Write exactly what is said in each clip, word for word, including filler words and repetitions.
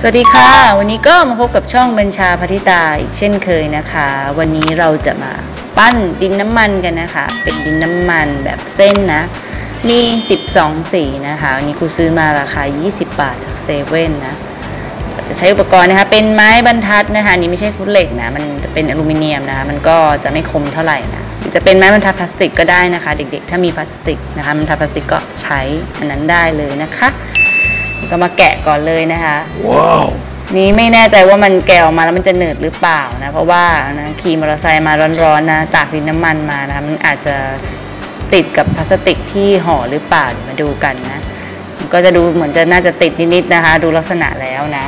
สวัสดีค่ะวันนี้ก็มาพบกับช่องบัญชาภัทธิตาอีกเช่นเคยนะคะวันนี้เราจะมาปั้นดินน้ำมันกันนะคะเป็นดินน้ำมันแบบเส้นนะมีสิบสองสีนะคะวันนี้ครูซื้อมาราคายี่สิบบาทจากเซเว่นนะจะใช้อุปกรณ์นะคะเป็นไม้บรรทัดนะคะนี่ไม่ใช่ฟุตเหล็กนะมันจะเป็นอลูมิเนียมนะคะมันก็จะไม่คมเท่าไหร่นะจะเป็นไม้บรรทัดพลาสติกก็ได้นะคะเด็กๆถ้ามีพลาสติกนะคะบรรทัดพลาสติกก็ใช้อันนั้นได้เลยนะคะก็มาแกะก่อนเลยนะคะว้าวนี้ไม่แน่ใจว่ามันแกะออกมาแล้วมันจะหนืดหรือเปล่านะเพราะว่านะขี่มอเตอร์ไซค์มาร้อนๆนะตากดินน้ำมันมานะมันอาจจะติดกับพลาสติกที่ห่อหรือเปล่ามาดูกันนะมันก็จะดูเหมือนจะน่าจะติดนิดๆนะคะดูลักษณะแล้วนะ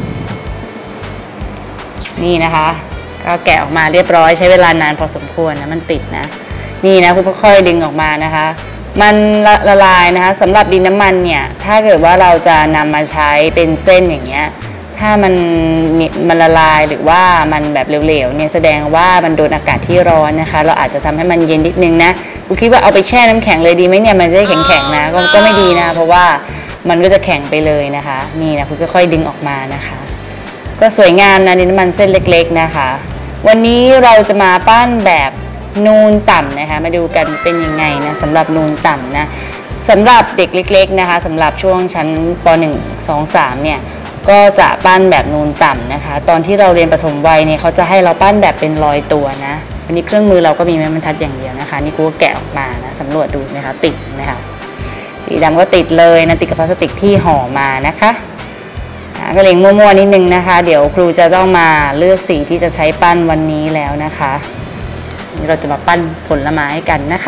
นี่นะคะก็แกะออกมาเรียบร้อยใช้เวลานานพอสมควรนะมันติดนะนี่นะคุณค่อยๆดึงออกมานะคะมันละละลายนะคะสำหรับดินน้ำมันเนี่ยถ้าเกิดว่าเราจะนำมาใช้เป็นเส้นอย่างเงี้ยถ้ามันมันละลายหรือว่ามันแบบเหลวๆเนี่ยแสดงว่ามันโดนอากาศที่ร้อนนะคะเราอาจจะทำให้มันเย็นนิดนึงนะกูคิดว่าเอาไปแช่น้ำแข็งเลยดีไหมเนี่ยมันจะได้แข็งๆนะก็ไม่ดีนะเพราะว่ามันก็จะแข็งไปเลยนะคะนี่นะคุณค่อยๆดึงออกมานะคะก็สวยงามนะดินน้ำมันเส้นเล็กๆนะคะวันนี้เราจะมาปั้นแบบนูนต่ำนะคะมาดูกันเป็นยังไงนะสำหรับนูนต่ำนะสำหรับเด็กเล็กๆนะคะสำหรับช่วงชั้นป หนึ่ง สอง สามเนี่ยก็จะปั้นแบบนูนต่ำนะคะตอนที่เราเรียนประถมวัยเนี่ยเขาจะให้เราปั้นแบบเป็นรอยตัวนะวันนี้เครื่องมือเราก็มีไม้บรรทัดอย่างเดียวนะคะนี่กูก็แกะออกมานะสำรวจดูนะคะติดนะคะสีดำก็ติดเลยนะติดกับพลาสติกที่ห่อมานะคะก็เล็งมั่วๆนิดนึงนะคะเดี๋ยวครูจะต้องมาเลือกสีที่จะใช้ปั้นวันนี้แล้วนะคะนี่เราจะมาปั้นผลไม้กันนะคะ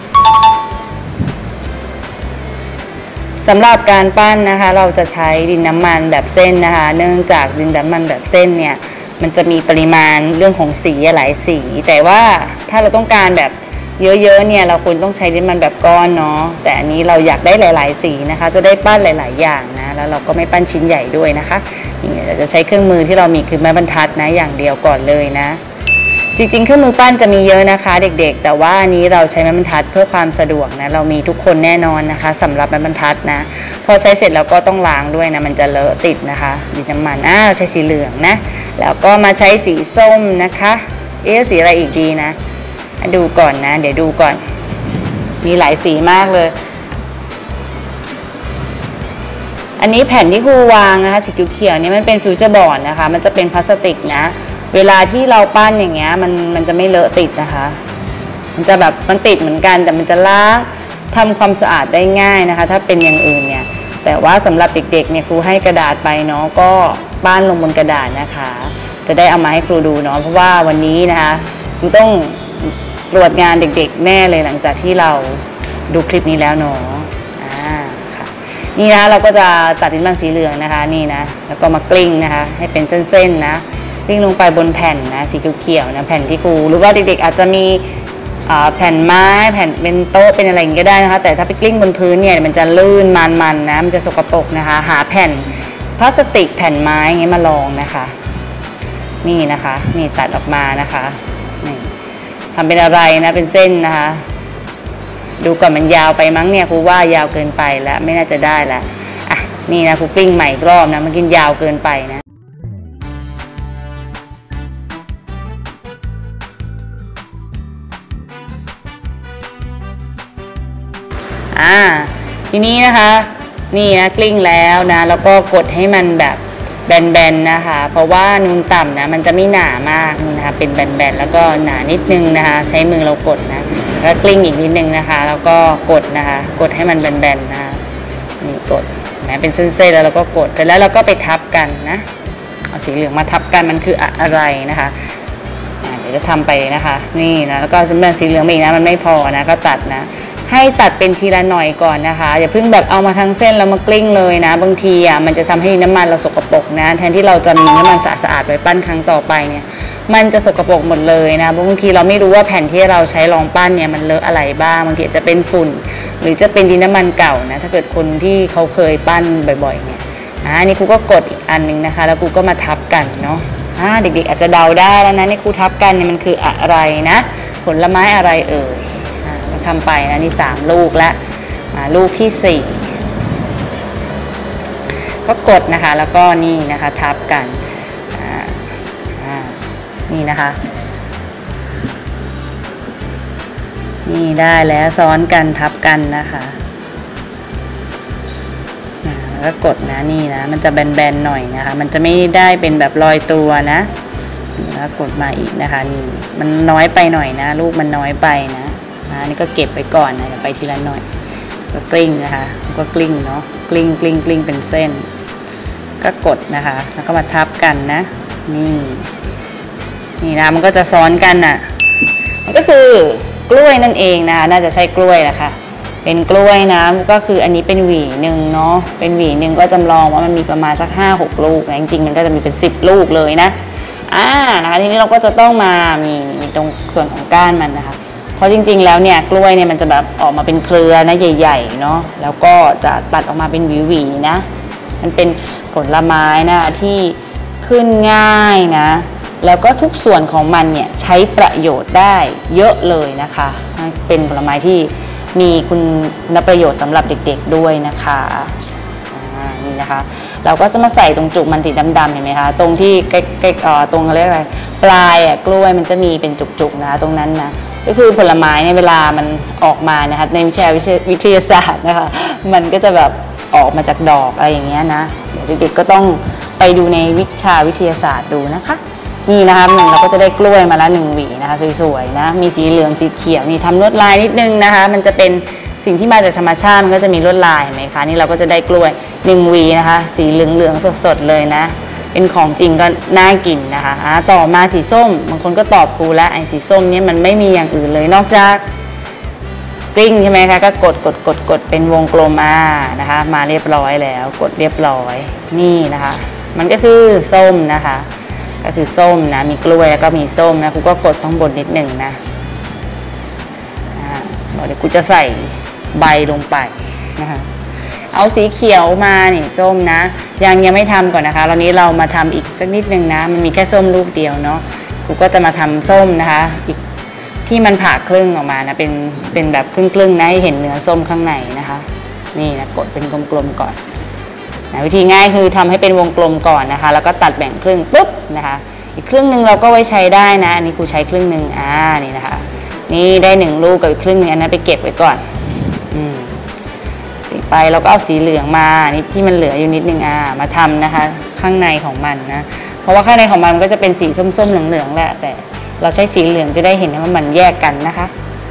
สำหรับการปั้นนะคะเราจะใช้ดินน้ำมันแบบเส้นนะคะเนื่องจากดินน้ำมันแบบเส้นเนี่ยมันจะมีปริมาณเรื่องของสีหลายสีแต่ว่าถ้าเราต้องการแบบเยอะๆเนี่ยเราควรต้องใช้ดินน้ำมันแบบก้อนเนาะแต่อันนี้เราอยากได้หลายๆสีนะคะจะได้ปั้นหลายๆอย่างนะแล้วเราก็ไม่ปั้นชิ้นใหญ่ด้วยนะคะนี่เราจะใช้เครื่องมือที่เรามีคือไม้บรรทัดนะอย่างเดียวก่อนเลยนะจริงๆเครื่องมือปั้นจะมีเยอะนะคะเด็กๆแต่ว่าอันนี้เราใช้ไม้บรรทัดเพื่อความสะดวกนะเรามีทุกคนแน่นอนนะคะสำหรับไม้บรรทัดนะพอใช้เสร็จแล้วก็ต้องล้างด้วยนะมันจะเลอะติดนะคะดินน้ำมันอ่าใช้สีเหลืองนะแล้วก็มาใช้สีส้มนะคะเอ๊ะสีอะไรอีกดีนะดูก่อนนะเดี๋ยวดูก่อนมีหลายสีมากเลยอันนี้แผ่นที่ครูวางนะคะสีเขียวๆนี่มันเป็นฟิวเจอร์บอร์ดนะคะมันจะเป็นพลาสติกนะเวลาที่เราปั้นอย่างเงี้ยมันมันจะไม่เลอะติดนะคะมันจะแบบมันติดเหมือนกันแต่มันจะล้างทำความสะอาดได้ง่ายนะคะถ้าเป็นอย่างอื่นเนี่ยแต่ว่าสำหรับเด็กๆเนี่ยครูให้กระดาษไปเนาะก็ปั้นลงบนกระดาษนะคะจะได้เอามาให้ครูดูเนาะเพราะว่าวันนี้นะคะครูต้องตรวจงานเด็กๆแน่เลยหลังจากที่เราดูคลิปนี้แล้วเนาะอ่าค่ะนี่นะเราก็จะตัดดินน้ำมันสีเหลืองนะคะนี่นะแล้วก็มากลิ้งนะคะให้เป็นเส้นๆนะกลิ้งลงไปบนแผ่นนะสีเขียวๆนะแผ่นที่ครูหรือว่าเด็กๆอาจจะมีแผ่นไม้แผ่นเป็นโต๊ะเป็นอะไรอย่างนี้ก็ได้นะคะแต่ถ้าไปกลิ้งบนพื้นเนี่ยมันจะลื่นมันๆนะมันจะสกปรกนะคะหาแผ่นพลาสติกแผ่นไม้อย่างนี้มาลองนะคะนี่นะคะนี่ตัดออกมานะคะนี่ทำเป็นอะไรนะเป็นเส้นนะคะดูก่อนมันยาวไปมั้งเนี่ยครูว่ายาวเกินไปแล้วไม่น่าจะได้แล้วอ่ะนี่นะครูกลิ้งใหม่อีกรอบนะมันกินยาวเกินไปนะอ่าทีนี้นะคะนี่นะกลิ้งแล้วนะแล้วก็กดให้มันแบบแบนๆนะคะเพราะว่านูนต่ำนะมันจะไม่หนามากนะคะเป็นแบนๆแล้วก็หนานิดนึงนะคะใช้มือเรากดนะแล้วกลิ้งอีกนิดนึงนะคะแล้วก็กดนะคะกดให้มันแบนๆนะคะนี่กดนะเป็นเส้นๆแล้วเราก็กดไปแล้วเราก็ไปทับกันนะเอาสีเหลืองมาทับกันมันคืออะไรนะคะเดี๋ยวจะทำไปนะคะนี่นะแล้วก็สำหรับสีเหลืองอีกนะมันไม่พอนะก็ตัดนะให้ตัดเป็นทีละหน่อยก่อนนะคะอย่าเพิ่งแบบเอามาทั้งเส้นแล้วมากลิ้งเลยนะบางทีอ่ะมันจะทำให้น้ำมันเราสกปรกนะแทนที่เราจะมีน้ำมันสะอาดๆไว้ปั้นครั้งต่อไปเนี่ยมันจะสกปรกหมดเลยนะบางทีเราไม่รู้ว่าแผ่นที่เราใช้รองปั้นเนี่ยมันเลอะอะไรบ้างบางทีจะเป็นฝุ่นหรือจะเป็นดินน้ำมันเก่านะถ้าเกิดคนที่เขาเคยปั้นบ่อยๆเนี่ยอ่านี่ครูก็กดอีกอันนึงนะคะแล้วครูก็มาทับกันเนาะอ่าเด็กๆอาจจะเดาได้แล้วนะนี่ครูทับกันเนี่ยมันคืออะไรนะผลไม้อะไรเอ่ยทำไปนะนี่สามลูกแล้วลูกที่สี่ก็กดนะคะแล้วก็นี่นะคะทับกันนี่นะคะนี่ได้แล้วซ้อนกันทับกันนะคะแล้วก็กดนะนี่นะมันจะแบนๆหน่อยนะคะมันจะไม่ได้เป็นแบบลอยตัวนะแล้วกดมาอีกนะคะนี่มันน้อยไปหน่อยนะลูกมันน้อยไปนะนะนี่ก็เก็บไปก่อนนะไปทีละหน่อยก็กลิ้งนะคะก็กลิ้งเนาะกลิ้งกลิ้งกลิ้งเป็นเส้นก็กดนะคะแล้วก็มาทับกันนะนี่นี่นะมันก็จะซ้อนกันน่ะมันก็คือกล้วยนั่นเองนะน่าจะใช่กล้วยนะคะเป็นกล้วยนะก็คืออันนี้เป็นหวีหนึ่งเนาะเป็นหวีหนึ่งก็จำลองว่ามันมีประมาณสักห้าหกลูกนะจริงๆมันก็จะมีเป็นสิบลูกเลยนะอ่านะคะทีนี้เราก็จะต้องมามีมีตรงส่วนของก้านมันนะคะเพราะจริงๆแล้วเนี่ยกล้วยเนี่ยมันจะแบบออกมาเป็นเครือนะใหญ่ๆเนาะแล้วก็จะตัดออกมาเป็นหวีๆนะมันเป็นผลไม้นะที่ขึ้นง่ายนะแล้วก็ทุกส่วนของมันเนี่ยใช้ประโยชน์ได้เยอะเลยนะคะเป็นผลไม้ที่มีคุณประโยชน์สำหรับเด็กๆด้วยนะคะนี่นะคะเราก็จะมาใส่ตรงจุกมันติดดำๆเห็นไหมคะตรงที่ใกล้ๆตรงเขาเรียกอะไรปลายอ่ะกล้วยมันจะมีเป็นจุกๆนะตรงนั้นนะก็คือผลไม้ในเวลามันออกมานะคะในวิชาวิทยาศาสตร์นะคะมันก็จะแบบออกมาจากดอกอะไรอย่างเงี้ยนะเด็กๆก็ต้องไปดูในวิชาวิทยาศาสตร์ดูนะคะนี่นะคะหนึ่งเราก็จะได้กล้วยมาละหนึ่งหวีนะคะสวยๆนะมีสีเหลืองสีเขียวนี่ทำลวดลายนิดนึงนะคะมันจะเป็นสิ่งที่มาจากธรรมชาติมันก็จะมีลวดลายเห็นไหมคะนี่เราก็จะได้กล้วยหนึ่งหวีนะคะสีเหลืองๆสดๆเลยนะเป็นของจริงก็น่ากินนะคะอ่าต่อมาสีส้มบางคนก็ตอบครูแล้วไอ้สีส้มนี่มันไม่มีอย่างอื่นเลยนอกจากกลิ้งใช่ไหมคะก็กดกดกดกดเป็นวงกลมอ่านะคะมาเรียบร้อยแล้วกดเรียบร้อยนี่นะคะมันก็คือส้มนะคะก็คือส้มนะมีกล้วยแล้วก็มีส้มนะครูก็กดต้องบนนิดหนึ่งนะเดี๋ยวครูจะใส่ใบลงไปนะคะเอาสีเขียวมานี่ส้มนะยังยังไม่ทำก่อนนะคะตอนนี้เรามาทำอีกสักนิดนึงนะมันมีแค่ส้มลูกเดียวเนาะครูก็จะมาทำส้มนะคะอีกที่มันผ่าครึ่งออกมานะเป็นเป็นแบบครึ่งๆนะให้เห็นเนื้อส้มข้างในนะคะนี่นะกดเป็นกลมๆก่อนนะวิธีง่ายคือทำให้เป็นวงกลมก่อนนะคะแล้วก็ตัดแบ่งครึ่งปุ๊บนะคะอีกครึ่งหนึ่งเราก็ไว้ใช้ได้นะอันนี้ครูใช้ครึ่งหนึ่งอ่านี่นะคะนี่ได้หนึ่งลูกกับอีกครึ่งนึงอันนั้นไปเก็บไว้ก่อนอืมสีไปเราก็เอาสีเหลืองมานี่ที่มันเหลืออยู่นิดนึงอ่ามาทำนะคะข้างในของมันนะเพราะว่าข้างในของมันมันก็จะเป็นสีส้มๆเหลืองๆแหละแต่เราใช้สีเหลืองจะได้เห็นว่ามันแยกกันนะคะ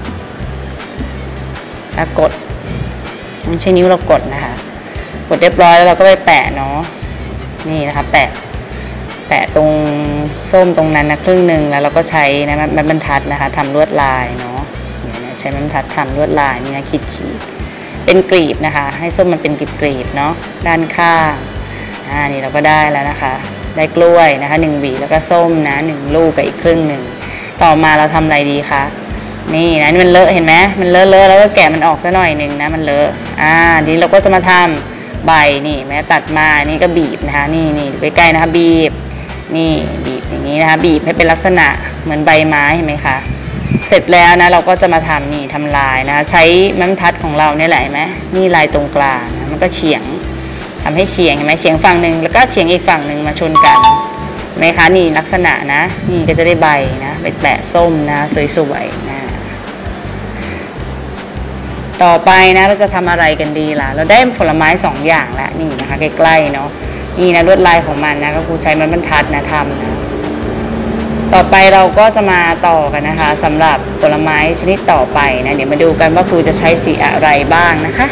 แล้วกดใช้นิ้วเรากดนะคะกดเรียบร้อยแล้วเราก็ไปแปะเนาะนี่นะคะแปะแปะตรงส้มตรงนั้นนะครึ่งหนึ่งแล้วเราก็ใช้นะไม้บรรทัดนะคะทำลวดลายเนาะใช้ไม้บรรทัดทำลวดลายนี่นะขีดขีดเป็นกลีบนะคะให้ส้มมันเป็นกลีบกลีบเนาะด้านข้างอ่านี่เราก็ได้แล้วนะคะได้กล้วยนะคะหนึ่งหวีแล้วก็ส้มนะหนึ่งลูกกับอีกครึ่งหนึ่งต่อมาเราทำอะไรดีคะนี่นะนี่มันเลอะเห็นไหมมันเลอะเลอะแล้วก็แกะมันออกซะหน่อยหนึ่งนะมันเลอะอ่าทีนี้เราก็จะมาทำใบนี่แม้ตัดมานี่ก็บีบนะคะนี่นี่ไปใกล้นะคะบีบนี่บีบอย่างนี้นะคะบีบให้เป็นลักษณะเหมือนใบไม้เห็นไหมคะเสร็จแล้วนะเราก็จะมาทำนี่ทำลายนะคะใช้ไม้บรรทัดของเราเนี่ยแหละเห็นไหมนี่ลายตรงกลางนะมันก็เฉียงทำให้เฉียงเห็นไหมเฉียงฝั่งหนึ่งแล้วก็เฉียงอีกฝั่งหนึ่งมาชนกันเห็นไหมคะนี่ลักษณะนะนี่ก็จะได้ใบนะไปแปะส้มนะสวยๆนะต่อไปนะเราจะทำอะไรกันดีล่ะเราได้ผลไม้สองอย่างแล้วนี่นะคะใกล้ๆเนาะนี่นะลวดลายของมันนะก็ครูใช้ไม้บรรทัดนะทำนะต่อไปเราก็จะมาต่อกันนะคะสำหรับผลไม้ชนิดต่อไปนะเดี๋ยวมาดูกันว่าครูจะใช้สีอะไรบ้างนะคะ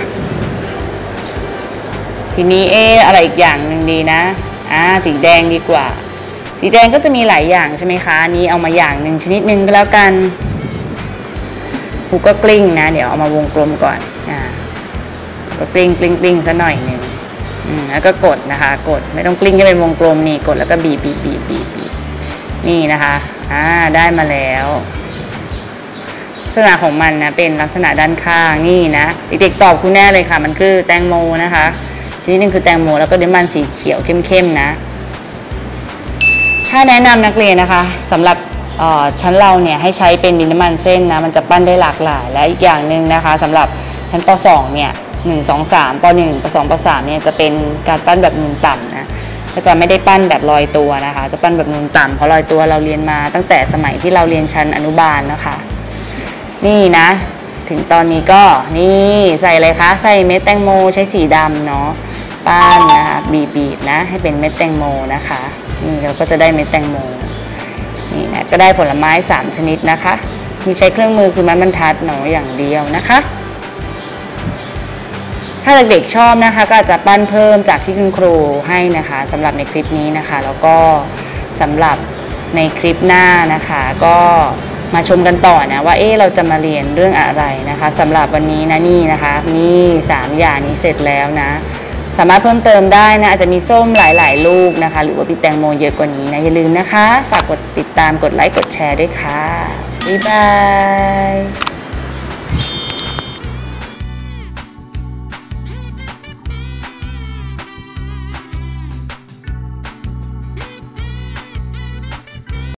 ทีนี้เอออะไรอีกอย่างหนึ่งดีนะอ่าสีแดงดีกว่าสีแดงก็จะมีหลายอย่างใช่ไหมคะนี้เอามาอย่างหนึ่งชนิดหนึ่งก็แล้วกันครูก็กลิ้งนะเดี๋ยวเอามาวงกลมก่อนอ่าก็กลิ้งกลิ้งกลิ้งซะหน่อยหนึ่งอืมแล้วก็กดนะคะกดไม่ต้องกลิ้งให้เป็นวงกลมนี่กดแล้วก็บีบบีบบีบบีบบีบนี่นะคะอ่าได้มาแล้วลักษณะของมันนะเป็นลักษณะด้านข้างนี่นะเด็กๆตอบคุณแน่เลยค่ะมันคือแตงโมนะคะชนิดหนึ่งคือแตงโมแล้วก็ดินมันสีเขียวเข้มๆนะถ้าแนะนำนักเรียนนะคะสำหรับชั้นเราเนี่ยให้ใช้เป็นดินน้ำมันเส้นนะมันจะปั้นได้หลากหลายและอีกอย่างหนึ่งนะคะสำหรับชั้นป สองเนี่ยหนึ่ง สอง สามปหนึ่งปสองปสามเนี่ยจะเป็นการปั้นแบบนูนต่ำนะก็จะไม่ได้ปั้นแบบลอยตัวนะคะจะปั้นแบบนูนต่ำเพราะลอยตัวเราเรียนมาตั้งแต่สมัยที่เราเรียนชั้นอนุบาลนะคะนี่นะถึงตอนนี้ก็นี่ใส่อะไรคะใส่เม็ดแตงโมใช้สีดำเนาะปั้นนะคะบีบๆนะให้เป็นเม็ดแตงโมนะคะนี่เราก็จะได้เม็ดแตงโมนี่นะก็ได้ผลไม้สามชนิดนะคะมีใช้เครื่องมือคือไม้บรรทัดเนาะอย่างเดียวนะคะถ้าเด็กๆชอบนะคะก็อาจจะปั้นเพิ่มจากที่คุณครูให้นะคะสำหรับในคลิปนี้นะคะแล้วก็สำหรับในคลิปหน้านะคะก็มาชมกันต่อนะว่าเอ๊ะเราจะมาเรียนเรื่องอะไรนะคะสำหรับวันนี้นะนี่นะคะนี่สามอย่างนี้เสร็จแล้วนะสามารถเพิ่มเติมได้นะอาจจะมีส้มหลายๆลูกนะคะหรือว่ามีแตงโมเยอะกว่านี้นะอย่าลืมนะคะฝากกดติดตามกดไลค์กดแชร์ด้วยค่ะบ๊ายบาย